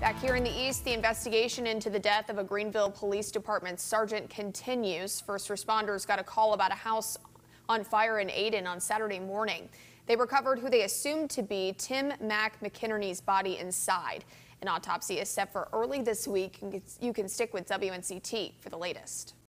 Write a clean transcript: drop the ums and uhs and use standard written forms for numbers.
Back here in the east, the investigation into the death of a Greenville Police Department sergeant continues. First responders got a call about a house on fire in Ayden on Saturday morning. They recovered who they assumed to be Tim Mac McInerney's body inside. An autopsy is set for early this week. You can stick with WNCT for the latest.